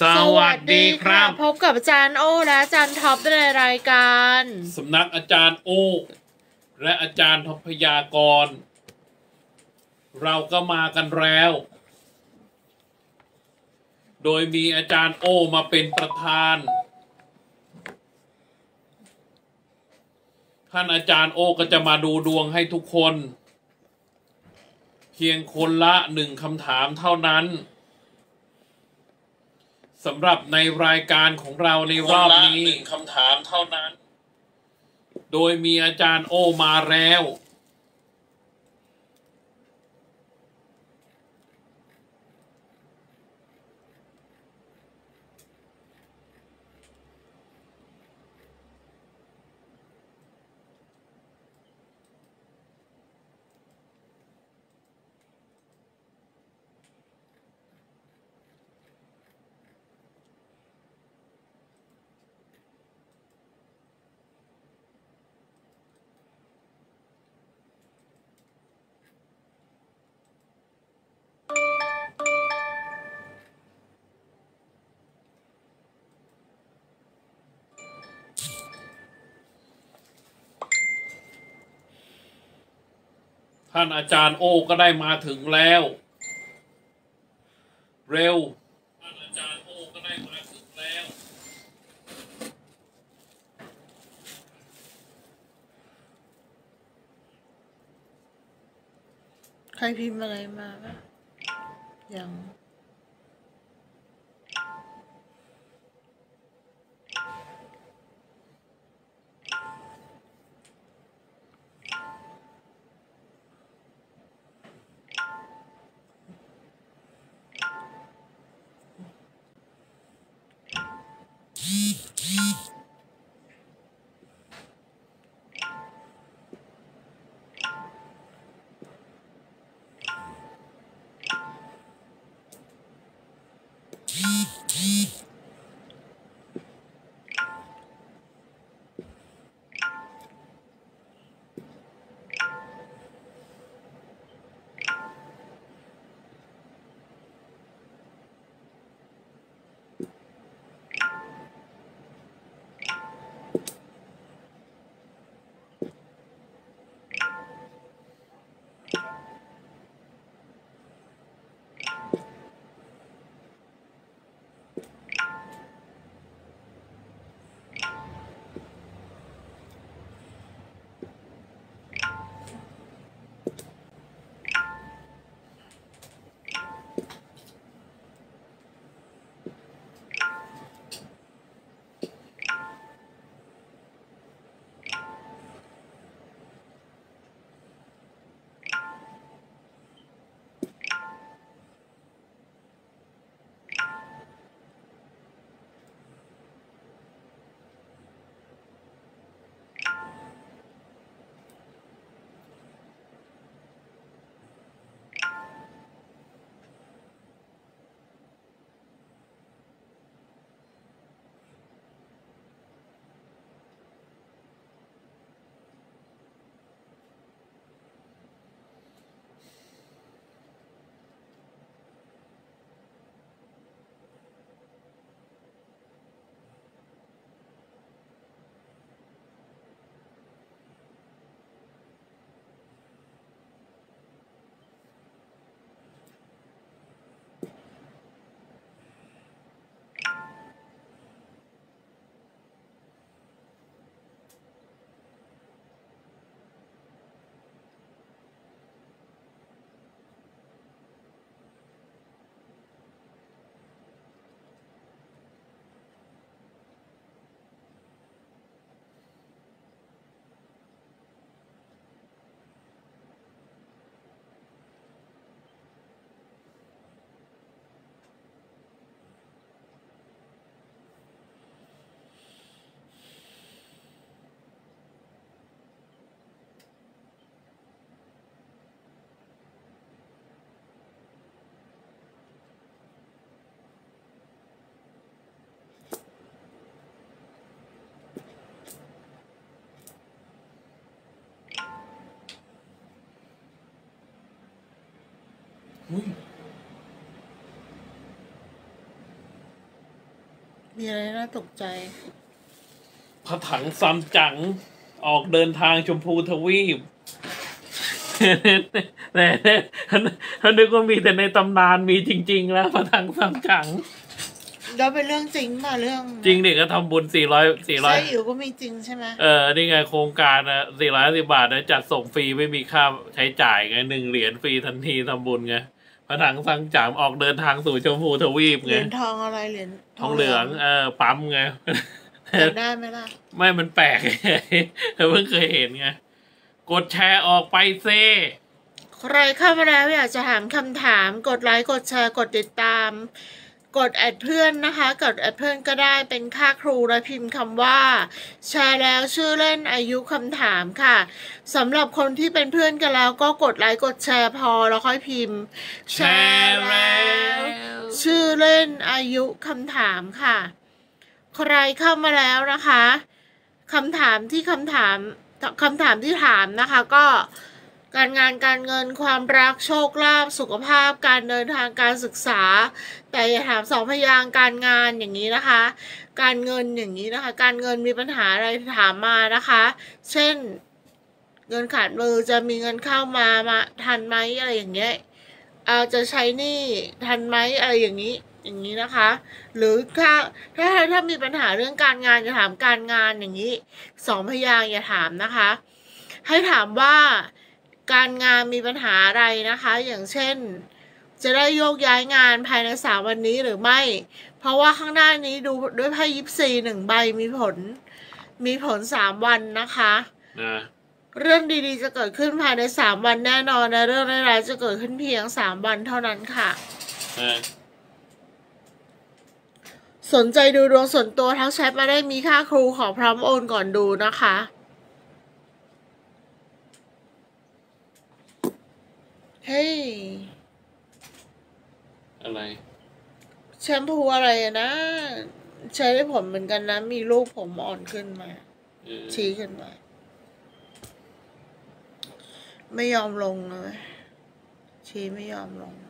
สวัสดีครับพบกับอาจารย์โอและอาจารย์ท็อปในรายการสำนักอาจารย์โอและอาจารย์ท็อปพยากรณ์เราก็มากันแล้วโดยมีอาจารย์โอมาเป็นประธานท่านอาจารย์โอก็จะมาดูดวงให้ทุกคนเพียงคนละ1 คำถามเท่านั้นสำหรับในรายการของเราในรอบนี้1 คำถามเท่านั้นโดยมีอาจารย์โอมาแล้วท่านอาจารย์โอก็ได้มาถึงแล้วเร็วท่านอาจารย์โอก็ได้มาถึงแล้วใครพิมพ์อะไรมาปะยังมีอะไรน่าตกใจพระถังซัมจั๋งออกเดินทางชมพูทวีปแต่ถ้านึกว่ามีแต่ในตำนานมีจริงๆแล้วพระถังซัมจั๋งแล้วเป็นเรื่องจริงป่ะเรื่องจริงดิก็ทำบุญ400 ไส้อิ๋วก็มีจริงใช่ไหมนี่ไงโครงการนะ450 บาทนะจัดส่งฟรีไม่มีค่าใช้จ่ายไง1 เหรียญฟรีทันทีทำบุญไงพระถังซัมจั๋งออกเดินทางสู่ชมพูทวีปไงเหรียญทองอะไรเหรียญทองเหลืองปั๊มไงได้ไหมล่ะไม่มันแปลกเพิ่งเคยเห็นไงกดแชร์ออกไปเซ่ใครเข้ามาแล้วอยากจะถามคำถามกดไลค์กดแชร์กดติดตามกดแอดเพื่อนนะคะกดแอดเพื่อนก็ได้เป็นค่าครูและพิมพ์คำว่าแชร์แล้วชื่อเล่นอายุคำถามค่ะสำหรับคนที่เป็นเพื่อนกันแล้วก็กดไลค์กดแชร์พอแล้วค่อยพิมพ์แชร์แล้วชื่อเล่นอายุคำถามค่ะใครเข้ามาแล้วนะคะคำถามที่ถามนะคะก็การงานการเงินความรักโชคลาภสุขภาพการเดินทางการศึกษาแต่อย่าถาม2 พยางค์การงานอย่างนี้นะคะการเงินอย่างนี้นะคะการเงินมีปัญหาอะไรถามมานะคะเช่นเงินขาดมือจะมีเงินเข้ามาทันไหมอะไรอย่างเงี้ยจะใช้หนี้ทันไหมอะไรอย่างนี้นะคะหรือถ้ามีปัญหาเรื่องการงานจะถามการงานอย่างนี้2 พยางค์อย่าถามนะคะให้ถามว่าการงานมีปัญหาอะไรนะคะอย่างเช่นจะได้โยกย้ายงานภายใน3 วันนี้หรือไม่เพราะว่าข้างหน้านี้ดูด้วยไพ่24 1 ใบมีผล3 วันนะคะเรื่องดีๆจะเกิดขึ้นภายใน3 วันแน่นอนนะเรื่องร้ายๆจะเกิดขึ้นเพียง3 วันเท่านั้นค่ะสนใจดูดวงส่วนตัวทักแชทมาได้มีค่าครูขอพร้อมโอนก่อนดูนะคะเฮ้ยอะไรแชมพูอะไรนะใช้ได้ผลเหมือนกันนะมีลูกผมอ่อนขึ้นมาชี้ขึ้นมาไม่ยอมลงเลยชี้ไม่ยอมลง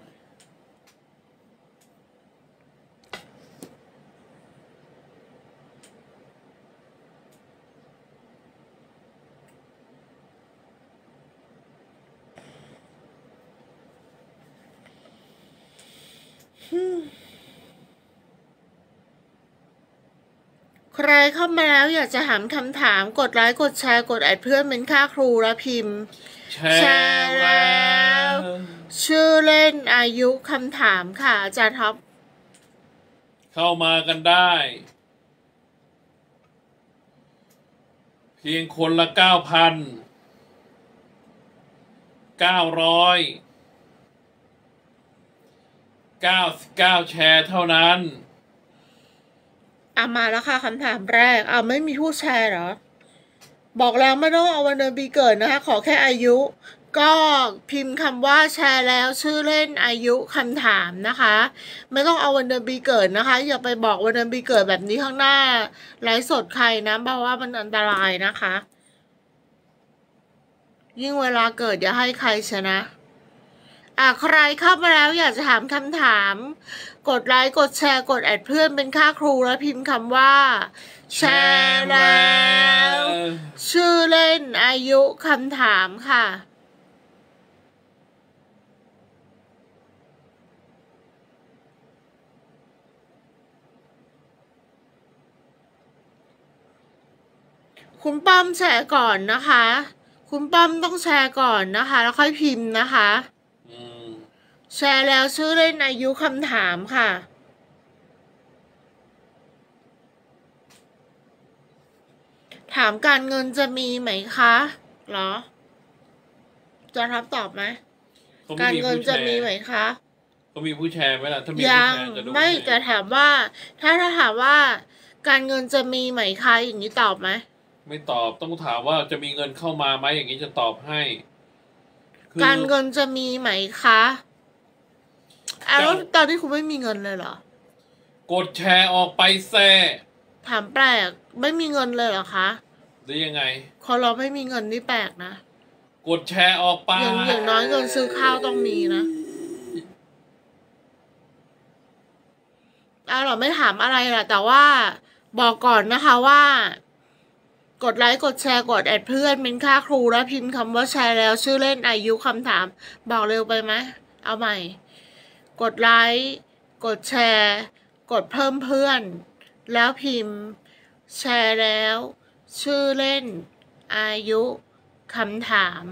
ใครเข้ามาแล้วอยากจะถามคำถามกดไลค์กดแชร์กดแอดเพื่อนเป็นค่าครูและพิมพ์แชร์แล้วชื่อเล่นอายุคำถามค่ะอาจารย์ท็อปเข้ามากันได้เพียงคนละ 9,999 แชร์เท่านั้นมาแล้วค่ะคำถามแรกไม่มีผู้แชร์เหรอบอกแล้วไม่ต้องเอาวันเดือนปีเกิดนะคะขอแค่อายุก็พิมพ์คำว่าแชร์แล้วชื่อเล่นอายุคำถามนะคะไม่ต้องเอาวันเดือนปีเกิดนะคะอย่าไปบอกวันเดือนปีเกิดแบบนี้ข้างหน้าไลฟ์สดใครนะเพราะว่ามันอันตรายนะคะยิ่งเวลาเกิดอย่าให้ใครชนะใครเข้ามาแล้วอยากจะถามคำถามกดไลค์กดแชร์กดแอดเพื่อนเป็นค่าครูแล้วพิมพ์คำว่าแชร์แล้วชื่อเล่นอายุคำถามค่ะคุณป้อมแชร์ก่อนนะคะคุณป้อมต้องแชร์ก่อนนะคะแล้วค่อยพิมพ์นะคะแชร์แล้วชื่อเล่นอายุคำถามค่ะถามการเงินจะมีไหมคะเหรอจะรับตอบไหมการเงินจะมีไหมคะก็มีผู้แชร์ไหมล่ะถ้ามีผู้แชร์จะดูไม่แต่ถามว่าถ้าถามว่าการเงินจะมีไหมคะอย่างนี้ตอบไหมไม่ตอบต้องถามว่าจะมีเงินเข้ามาไหมอย่างนี้จะตอบให้การเงินจะมีไหมคะแล้วตอนนี้คุณไม่มีเงินเลยเหรอกดแชร์ออกไปแซ่ถามแปลกไม่มีเงินเลยเหรอคะหรือยังไงคนเราไม่มีเงินนี่แปลกนะกดแชร์ออกไปอย่างน้อยเงินซื้อข้าวต้องมีนะเราไม่ถามอะไรล่ะแต่ว่าบอกก่อนนะคะว่ากดไลค์กดแชร์กดแอดเพื่อนเป็นค่าครูและพิมพ์คำว่าแชร์แล้วชื่อเล่นอายุคำถามบอกเร็วไปไหมเอาใหม่กดไลค์กดแชร์กดเพิ่มเพื่อนแล้วพิมพ์แชร์แล้วชื่อเล่นอายุคำถาม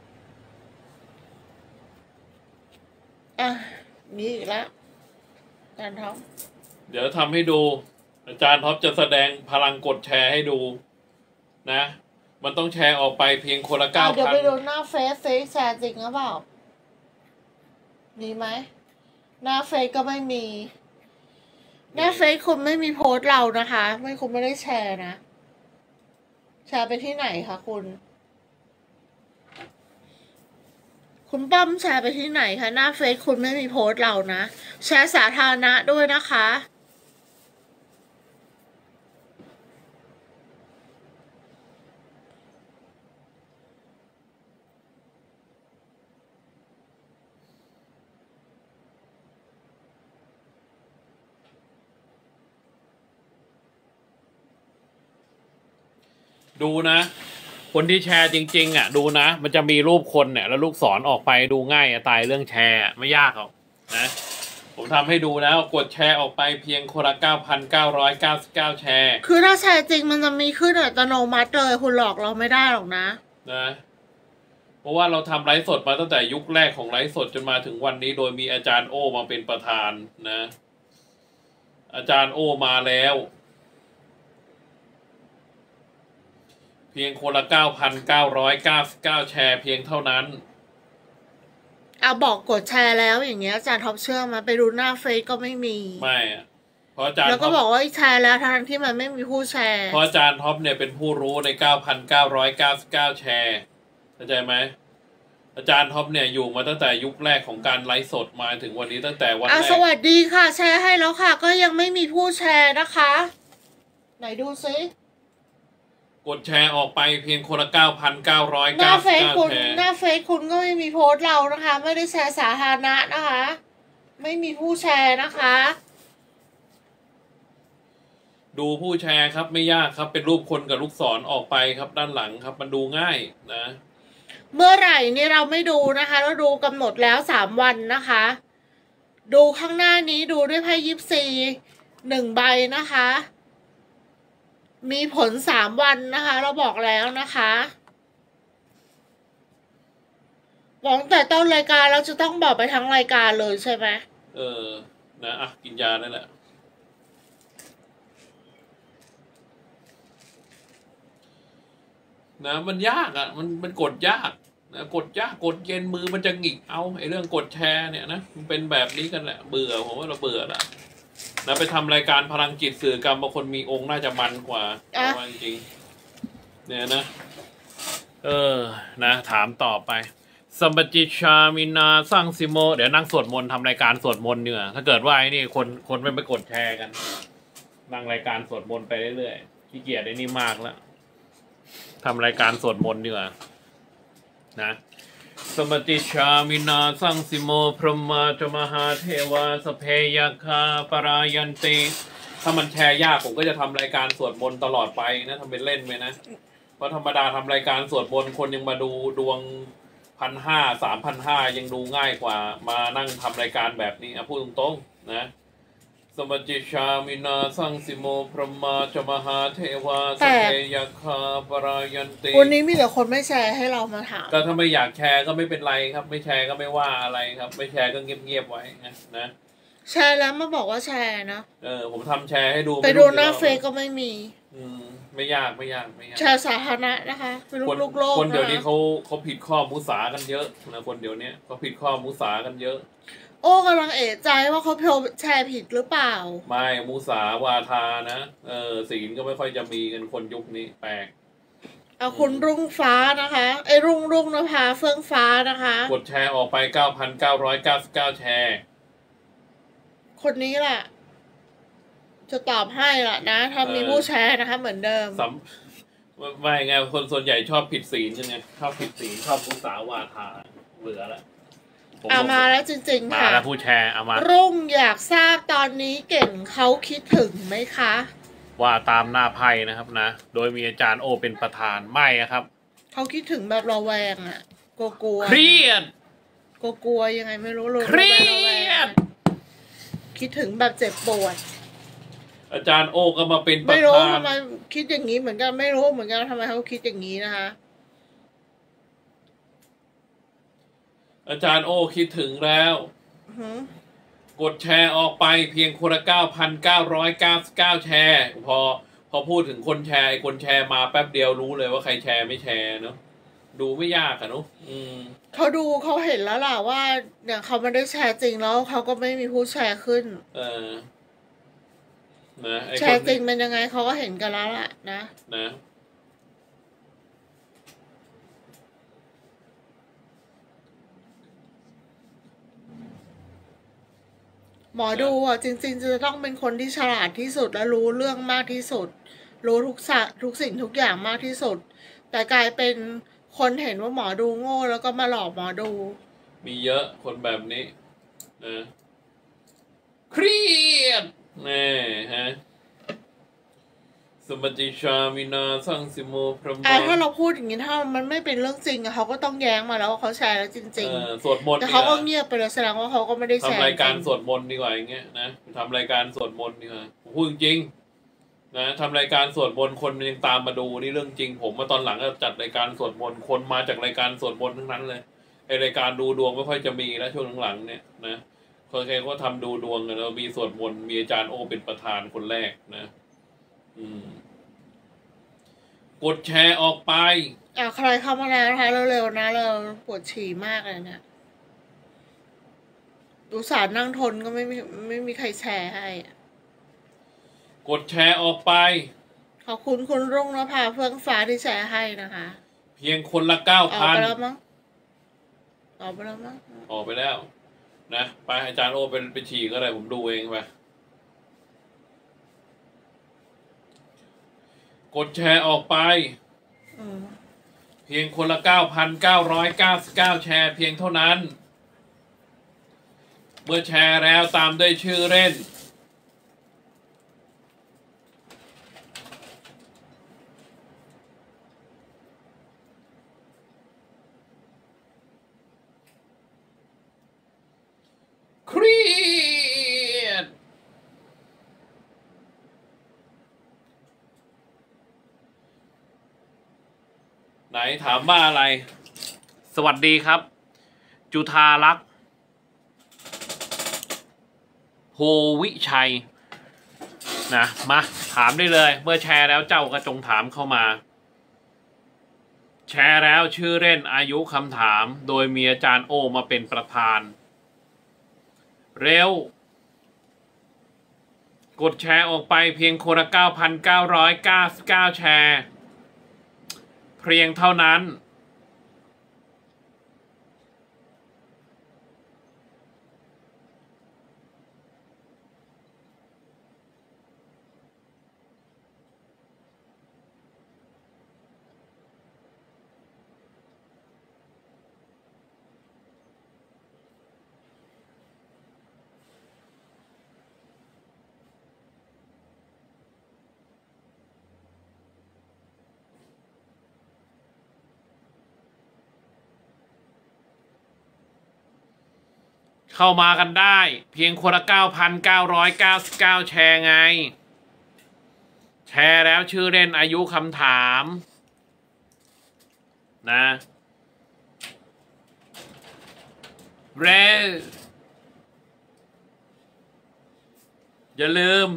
มีอีกแล้วอาจารย์ท็อปเดี๋ยวทำให้ดูอาจารย์ท็อปจะแสดงพลังกดแชร์ให้ดูนะมันต้องแชร์ออกไปเพียงคนละ9,000 เดี๋ยวไปดูหน้าเฟซแชร์จริงหรือเปล่ามีไหมหน้าเฟซก็ไม่มีหน้าเฟซคุณไม่มีโพสต์เรานะคะไม่คุณไม่ได้แชร์นะแชร์ไปที่ไหนคะคุณป้อมแชร์ไปที่ไหนคะหน้าเฟซคุณไม่มีโพสต์เรานะแชร์สาธารณะด้วยนะคะดูนะคนที่แชร์จริงๆดูนะมันจะมีรูปคนเนี่ยแล้วลูกศรออกไปดูง่ายตายเรื่องแชร์ไม่ยากหรอกนะผมทำให้ดูแล้วกดแชร์ออกไปเพียงคนละ 9,999 แชร์คือถ้าแชร์จริงมันจะมีขึ้นอัตโนมัติเลยคุณหลอกเราไม่ได้หรอกนะเพราะว่าเราทำไลฟ์สดมาตั้งแต่ยุคแรกของไลฟ์สดจนมาถึงวันนี้โดยมีอาจารย์โอมาเป็นประธานนะอาจารย์โอมาแล้วเพียงคนละ 9,999 แชร์เพียงเท่านั้นบอกกดแชร์แล้วอย่างเงี้ยอาจารย์ท็อปเชื่อมาไปดูหน้าเฟซก็ไม่มีไม่เพราะอาจารย์แล้วก็บอกว่าแชร์แล้วทั้งที่มันไม่มีผู้แชร์เพราะอาจารย์ท็อปเนี่ยเป็นผู้รู้ใน 9,999 แชร์เข้าใจไหมอาจารย์ท็อปเนี่ยอยู่มาตั้งแต่ยุคแรกของการไลฟ์สดมาถึงวันนี้ตั้งแต่วันแรกสวัสดีค่ะแชร์ให้แล้วค่ะก็ยังไม่มีผู้แชร์นะคะไหนดูซิกดแชร์ออกไปเพียงคนละ 9,999 หน้าเฟซคุณหน้าเฟซคุณก็ไม่มีโพสต์เรานะคะไม่ได้แชร์สาธารณะนะคะไม่มีผู้แชร์นะคะดูผู้แชร์ครับไม่ยากครับเป็นรูปคนกับลูกศรออกไปครับด้านหลังครับมันดูง่ายนะเมื่อไหร่นี่เราไม่ดูนะคะเราดูกำหนดแล้ว3 วันนะคะดูข้างหน้านี้ดูด้วยไพ่24 1 ใบนะคะมีผล3 วันนะคะเราบอกแล้วนะคะบอกแต่ต้นรายการเราจะต้องบอกไปทั้งรายการเลยใช่ไหมนะกินยานั่นแหละนะมันยากมันกดยากนะกดยากกดเย็นมือมันจะหงิกเอาไอ้เรื่องกดแชร์เนี่ยนะมันเป็นแบบนี้กันแหละเบื่อผมว่าเราเบื่อละนะไปทำรายการพลังจิตสื่อกรรมบางคนมีองค์น่าจะมันกว่าจริงเนี่ยนะนะถามต่อไปสัมปจิชามินาสร้างซิโมเดี๋ยวนั่งสวดมนต์ทำรายการสวดมนต์เนี่ยถ้าเกิดว่าไอ้นี่คนไม่ไปกดแชร์กันนั่งรายการสวดมนต์ไปเรื่อยๆขี้เกียจไอ้นี่มากแล้วทำรายการสวดมนต์ดีกว่านะสมติชามินาสังสิโมพรหมาจมหาเทวาสเพยคาปรายันติถ้ามันแชร์ยากผมก็จะทำรายการสวดมนต์ตลอดไปนะทำเป็นเล่นไปนะเพราะธรรมดาทำรายการสวดมนต์คนยังมาดูดวง1,500 3,500ยังดูง่ายกว่ามานั่งทำรายการแบบนี้พูดตรงๆนะสมจิชามินาสังสิโมพรหมาจมหาเทวาสเพยคาปรายันติวันนี้มีแต่คนไม่แชร์ให้เรามาถามก็ถ้าไม่อยากแชร์ก็ไม่เป็นไรครับไม่แชร์ก็ไม่ว่าอะไรครับไม่แชร์ก็เงียบๆไว้นะแชร์แล้วมาบอกว่าแชร์นะผมทำแชร์ให้ดูไปดูหน้าเฟซก็ไม่มีไม่ยากแชร์สาธารณะนะคะเป็นลูกโลกคนเดี๋ยวนี้เขาผิดข้อมุสากันเยอะนะคนเดี๋ยวนี้เขาผิดข้อมุสากันเยอะโอ้กำลังเอะใจว่าเขาแชร์ผิดหรือเปล่าไม่มุสาวาทานะศีลก็ไม่ค่อยจะมีกันคนยุคนี้แปลกคุณรุ่งฟ้านะคะไอ้รุ่งนภาเฟื่องฟ้านะคะกดแชร์ออกไป 9,999 แชร์คนนี้แหละจะตอบให้ล่ะนะถ้ามีผู้แชร์นะคะเหมือนเดิมไม่ไงคนส่วนใหญ่ชอบผิดศีลใช่ไหมชอบผิดศีลชอบมุสาวาทาเบื่อละมาแล้วจริงๆค่ะมาแล้วผู้แชร์เอามารุ่งอยากทราบตอนนี้เก่งเขาคิดถึงไหมคะว่าตามหน้าไพ่นะครับนะโดยมีอาจารย์โอเป็นประธานไม่ครับเขาคิดถึงแบบระแวงอ่ะกลัวเครียดกลัวยังไงไม่รู้เลยเครียดคิดถึงแบบเจ็บปวดอาจารย์โอก็มาเป็นประธานไม่รู้ทำไมคิดอย่างนี้เหมือนกันไม่รู้เหมือนกันทำไมเขาคิดอย่างนี้นะคะอาจารย์โอคิดถึงแล้วกดแชร์ออกไปเพียงคนละ 9,999 แชร์พอพูดถึงคนแชร์มาแป๊บเดียวรู้เลยว่าใครแชร์ไม่แชร์เนาะดูไม่ยากอะเนาะเขาดูเขาเห็นแล้วล่ะว่าเนี่ยเขาไม่ได้แชร์จริงแล้วเขาก็ไม่มีผู้แชร์ขึ้นนะแชร์จริงเป็นยังไงเขาก็เห็นกันแล้วล่ะนะหมอดูอ่ะจริงๆจะต้องเป็นคนที่ฉลาดที่สุดและรู้เรื่องมากที่สุดรู้ทุกสิ่งทุกอย่างมากที่สุดแต่กลายเป็นคนเห็นว่าหมอดูโง่แล้วก็มาหลอกหมอดูมีเยอะคนแบบนี้นะเครียดแน่ฮะสมติชามินาสังสิโมพระมถ้าเราพูดอย่างนี้ถ้ามันไม่เป็นเรื่องจริงเขาก็ต้องแย้งมาแล้วว่าเขาแชร์แล้วจริงๆสวดมนต์แต่เขาก็เงียบไปแล้วแสดงว่าเขาก็ไม่ได้แชร์ทำรายการสวดมนต์ดีกว่าอย่างเงี้ยนะทำรายการสวดมนต์ดีกว่าพูดจริงนะทำรายการสวดมนต์คนยังตามมาดูนี่เรื่องจริงผมมาตอนหลังก็จัดรายการสวดมนต์คนมาจากรายการสวดมนต์ทั้งนั้นเลยไอรายการดูดวงไม่ค่อยจะมีแล้วช่วงหลังๆเนี่ยนะคนใครก็ทำดูดวงกันแล้วมีสวดมนต์มีอาจารย์โอเป็นประธานคนแรกนะกดแชร์ออกไปใครเข้ามาแล้วนะคะเร็วๆนะเราปวดฉี่มากเลยเนี่ยอุตส่าห์นั่งทนก็ไม่มีใครแชร์ให้กดแชร์ออกไปขอบคุณคุณรุ่งนภาเฟื่องฟ้าที่แชร์ให้นะคะเพียงคนละ 9,000 ออกไปแล้วมั้งออกไปแล้วนะไปอาจารย์โอไปฉี่ก็ได้ผมดูเองไปกดแชร์ออกไปเพียงคนละ 9,999 แชร์เพียงเท่านั้นเมื่อแชร์แล้วตามด้วยชื่อเล่นเครียดไหนถามว่าอะไรสวัสดีครับจุธาลักษณ์โพวิชัยนะมาถามได้เลยเมื่อแชร์แล้วเจ้าก็จงถามเข้ามาแชร์แล้วชื่อเล่นอายุคำถามโดยมีอาจารย์โอมาเป็นประธานเร็วกดแชร์ออกไปเพียงคนละ 9,999 แชร์เพียงเท่านั้นเข้ามากันได้เพียงคนละ 9,999 แชร์ไงแชร์แล้วชื่อเล่นอายุคำถามนะเร็วอย่าลืม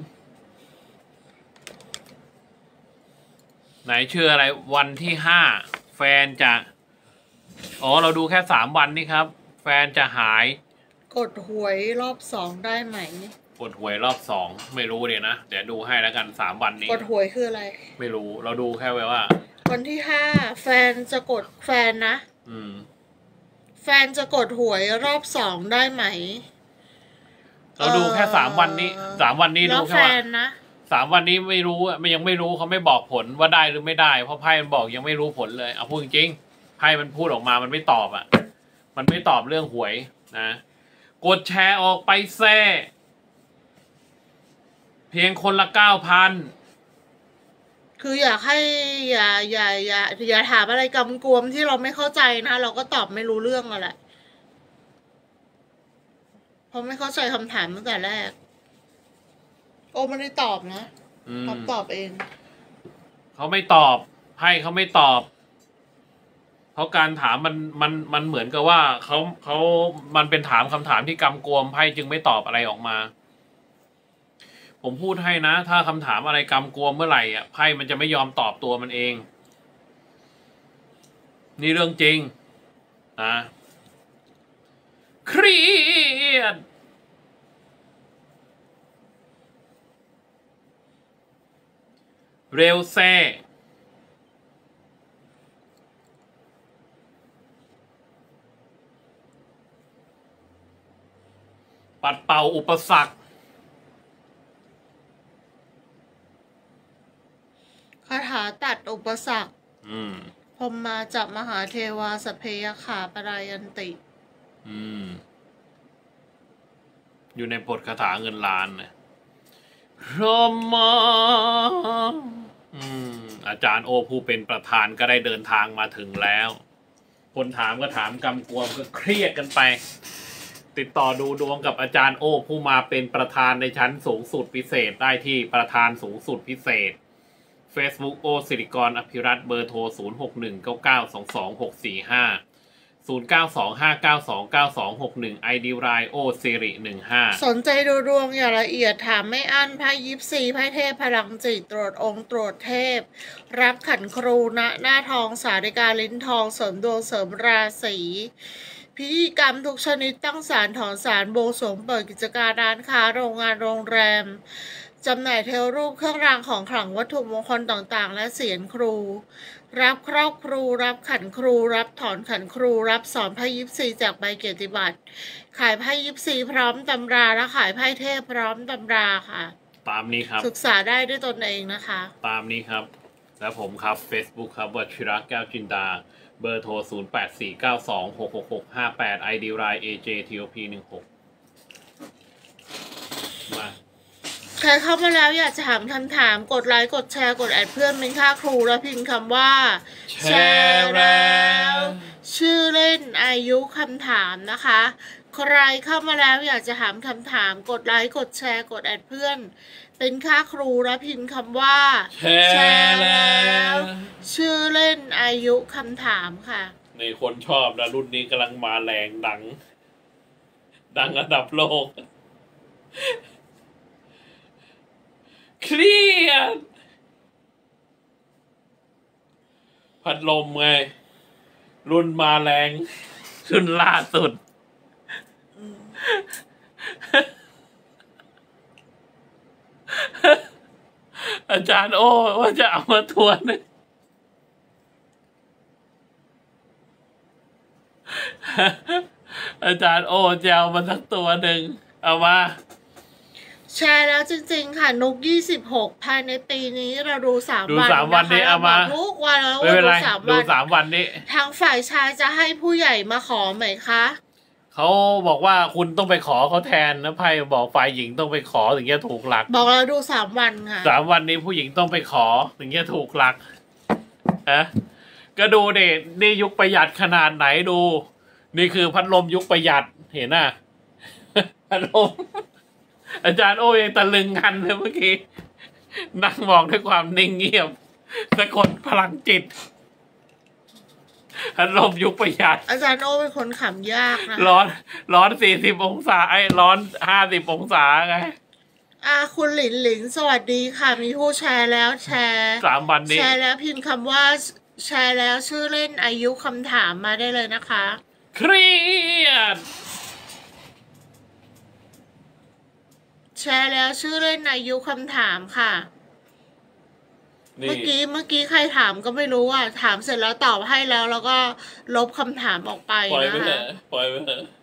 ไหนชื่ออะไรวันที่5แฟนจะเราดูแค่3 วันนี่ครับแฟนจะหายกดหวยรอบ2ได้ไหมกดหวยรอบ2ไม่รู้เลยนะเดี๋ยวดูให้แล้วกัน3 วันนี้กดหวยคืออะไรไม่รู้เราดูแค่ว่าวันที่5แฟนจะกดแฟนนะแฟนจะกดหวยรอบ2ได้ไหมเราดูแค่3 วันนี้3 วันนี้ดูแค่ว่า3 วันนี้ไม่รู้มันยังไม่รู้เขาไม่บอกผลว่าได้หรือไม่ได้เพราะไพ่มันบอกยังไม่รู้ผลเลยเอาพูดจริงๆไพ่มันพูดออกมามันไม่ตอบมันไม่ตอบเรื่องหวยนะกดแชร์ออกไปแซ่เพียงคนละ 9,000 คืออยากให้อย่าถามอะไรกำกวมที่เราไม่เข้าใจนะเราก็ตอบไม่รู้เรื่องอะไรเพราะไม่เข้าใจคำถามตั้งแต่แรกโอ้ไม่ได้ตอบนะเขาตอบเองเขาไม่ตอบให้เขาไม่ตอบเพราะการถามมันเหมือนกับว่าเขามันเป็นถามคำถามที่กำกวมไพ่จึงไม่ตอบอะไรออกมาผมพูดให้นะถ้าคำถามอะไรกำกวมเมื่อไหร่อ่ะไพ่มันจะไม่ยอมตอบตัวมันเองนี่เรื่องจริงนะเครียดเร็วแซ่ปัดเป่าอุปสรรคคาถาตัดอุปสรรคพรหมมาจับมหาเทวาสพเพยขาปรายันติอยู่ในบทคาถาเงินล้านนะพรหมมาอาจารย์โอผู้เป็นประธานก็ได้เดินทางมาถึงแล้วคนถามก็ถามกำกวมก็เครียดกันไปติดต่อดูดวงกับอาจารย์โอผู้มาเป็นประธานในชั้นสูงสุดพิเศษได้ที่ประธานสูงสุดพิเศษ Facebook โอสิริกรอภิรัตน์เบอร์โทร 0619922645 0925929261 ID รายโอสิริ15 สนใจดูดวงอย่างละเอียดถามไม่อั้นไพ่ยิปซีไพ่เทพพลังจิตตรวจองค์ตรวจเทพรับขันครูณหน้าทองสาริกาลิ้นทองเสริมดวงเสริมราศีพิธีกรรมทุกชนิดตั้งศาลถอนศาลโบสถ์เปิดกิจการร้านค้าโรงงานโรงแรมจำหน่ายเทวรูปเครื่องรางของขลังวัตถุมงคลต่างๆและเสียรครูรับครอบครูรับขันครูรับถอนขันครูรับสอนไพ่ยิปซีจากใบเกียรติบัตรขายไพ่ยิปซีพร้อมตำราและขายไพ่เทพพร้อมตำราค่ะตามนี้ครับศึกษาได้ด้วยตนเองนะคะตามนี้ครับและผมครับ Facebook ครับวชิระแก้วจินดาเบอร์โทร 0849266658 ID ราย AJTOP16 มาใครเข้ามาแล้วอยากจะถามคำถามกดไลค์กดแชร์กดแอดเพื่อนเป็นค่าครูแล้วพิมพ์คำว่าแชร์แล้วชื่อเล่นอายุคำถามนะคะใครเข้ามาแล้วอยากจะถามคำถามกดไลค์กดแชร์กดแอดเพื่อนเป็นค่าครูแล้วพิมพ์คำว่าแชร์แล้วชื่อเล่นอายุคำถามค่ะในคนชอบนะรุ่นนี้กำลังมาแรงดังอันดับโลกเครียดพัดลมไงรุ่นมาแรงรุ่นล่าสุดอาจารย์โอ้ว่าจะเอามาทวนอาจารย์โอ้จะเอามาสักตัวหนึ่งเอามาแชร์แล้วจริงๆค่ะนุก26ภายในปีนี้เราดู3 วันนี้เอามาทุกวันแล้วดู3 วันนี้ทางฝ่ายชายจะให้ผู้ใหญ่มาขอไหมคะเขาบอกว่าคุณต้องไปขอเขาแทนนะไพ่บอกฝ่ายหญิงต้องไปขอถึงจะถูกหลักบอกเราดู3 วันค่ะ 3 วันนี้ผู้หญิงต้องไปขอถึงจะถูกหลักก็ดูเด็ดนี่ยุคประหยัดขนาดไหนดูนี่คือพัดลมยุคประหยัดเห็นน่ะพัดลมอาจารย์โอ้ยังตะลึงงันเลยเมื่อกี้นั่งมองด้วยความนิ่งเงียบสะกดพลังจิตพัดลมยุคประหยัดอาจารย์โอ้เป็นคนขำยากนะร้อน40 องศาร้อน50 องศาไงคุณหลินสวัสดีค่ะมีผู้แชร์แล้วแชร์ 3 วันนี้แชร์แล้วพิมพ์คำว่าแชร์แล้วชื่อเล่นอายุคำถามมาได้เลยนะคะเครียดแชร์แล้วชื่อเล่นอายุคำถามค่ะเมื่อกี้ใครถามก็ไม่รู้ถามเสร็จแล้วตอบให้แล้วก็ลบคำถามออกไปนะคะปล่อยไปเถอะ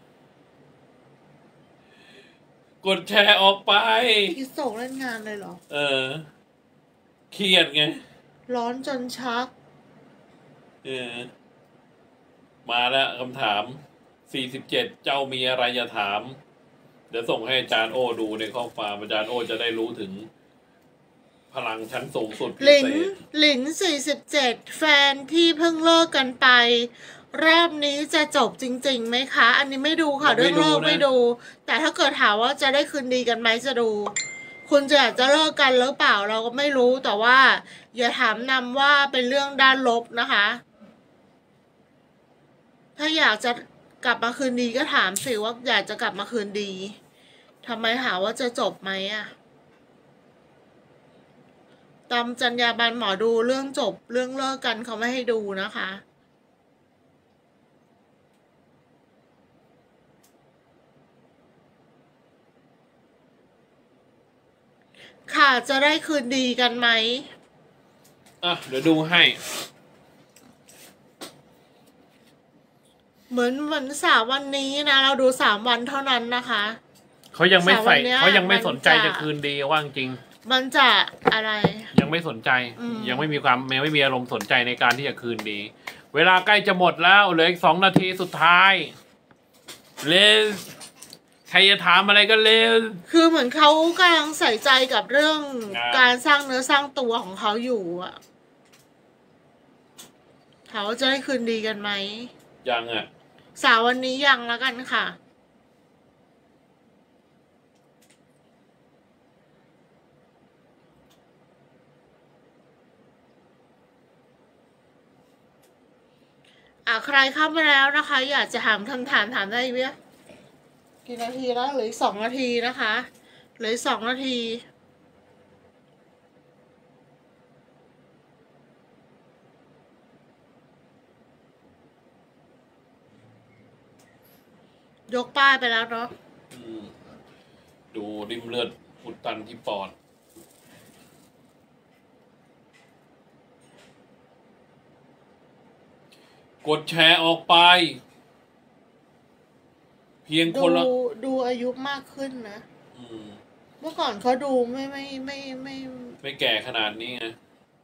กดแชร์ออกไปคิดส่งเล่นงานเลยเหรอเครียดไงร้อนจนชักมาแล้วคำถาม 47เจ้ามีอะไรจะถามเดี๋ยวส่งให้อาจารย์โอดูในข้อความอาจารย์โอจะได้รู้ถึงพลังชั้นสูงสุดพิหลิเศนษหลิน47แฟนที่เพิ่งเลิกกันไปรอบนี้จะจบจริงๆไหมคะ อันนี้ไม่ดูค่ะยังเรื่ไม่องเลิกดูนะไม่ดู แต่ถ้าเกิดถามว่าจะได้คืนดีกันไหมจะดู คุณจะอยากจะเลิกกันหรือเปล่าเราก็ไม่รู้แต่ว่า อย่าถามนำว่าเป็นเรื่องด้านลบนะคะ ถ้าอยากจะกลับมาคืนดีก็ถามสิว่าอยากจะกลับมาคืนดีทำไมหาว่าจะจบไหมอะตามจรรยาบรรณหมอดูเรื่องจบเรื่องเลิกกันเขาไม่ให้ดูนะคะ ค่ะจะได้คืนดีกันไหมอ่ะเดี๋ยวดูให้เหมือนวันเสาร์วันนี้นะ เราดู3 วันเท่านั้นนะคะเขายังไม่ใส่แต่วันเนี้ยเขายังไม่สนใจมันจะจะคืนดีว่าจริงมันจะอะไรยังไม่สนใจอืมยังไม่มีอารมณ์สนใจในการที่จะคืนดี เวลาใกล้จะหมดแล้วเหลืออีก2 นาทีสุดท้ายเร็วใครจะถามอะไรก็เร็วคือเหมือนเขากำลังใส่ใจกับเรื่องครับการสร้างเนื้อสร้างตัวของเขาอยู่อะถามว่าจะได้คืนดีกันไหมยังอ่ะสาววันนี้ยังแล้วกันค่ะ ใครเข้ามาแล้วนะคะ อยากจะถามคำถามถามได้อีกไหมกี่นาทีแล้วเหลืออีก2 นาทีนะคะเหลืออีก2 นาที ยกป้ายไปแล้วเนาะอืมดูริมเลือดอุดตันที่ปอด กดแชร์ออกไป เพียงคนละดูอายุมากขึ้นนะอืมเมื่อก่อนเขาดูไม่ไม่แก่ขนาดนี้ไง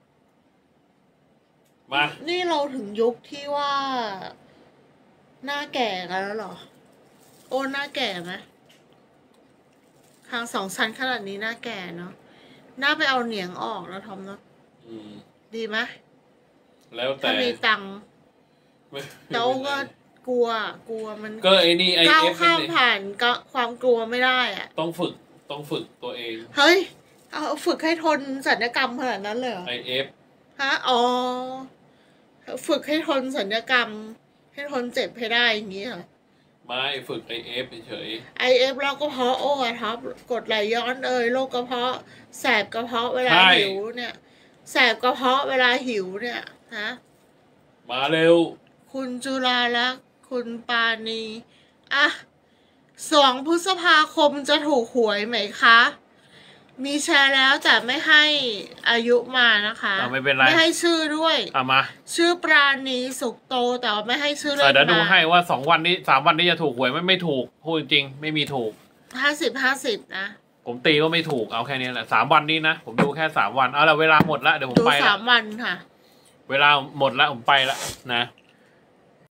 มานี่เราถึงยุคที่ว่า หน้าแก่กันแล้วเหรอ โอ้หน้าแก่ไหมคาง2 ชั้นขนาดนี้หน้าแก่เนาะหน้าไปเอาเหนียงออกแล้วทอมเนาะอืมดีไหมแล้วแต่ถ้ามีตังค์ไม่แต่โอ้ก็กลัวมันก็ไอ้นี่ไอก้าวเอฟข้ามผ่านก็ความกลัวไม่ได้อะต้องฝึกตัวเองเฮ้ย เอาฝึกให้ทนศัลยกรรมขนาดนั้นเลยเหรอไอเอฟฮะ อ๋อ ฝึกให้ทนศัลยกรรม ให้ทนเจ็บให้ได้อย่างนี้เหรอไม่ฝึกไอเอฟเฉย IF แล้วก็เพาะโอ้อะท็อปกดไหลย้อนโรคกระเพาะแสบกระเพาะเวลาหิวเนี่ย แสบกระเพาะเวลาหิวเนี่ยฮะมาเร็วคุณจุฬาลักษณ์คุณปาณีอ่ะ2 พฤษภาคมจะถูกหวยไหมคะ มีแชร์แล้วแต่ไม่ให้อายุมานะคะไม่เป็นไรไม่ให้ชื่อด้วยเอามาชื่อปราณีสุขโตแต่ว่าไม่ให้ชื่อเล่นเดี๋ยวดูมาให้ว่า3 วันนี้จะถูกหวยไม่ถูกพูดจริงๆไม่มีถูก 50 นะผมตีก็ไม่ถูกเอาแค่นี้แหละ3 วันนี้นะผมดูแค่3 วันเอาละเวลาหมดละเดี๋ยวผมดูไปละ 3 วันค่ะเวลาหมดละผมไปละนะ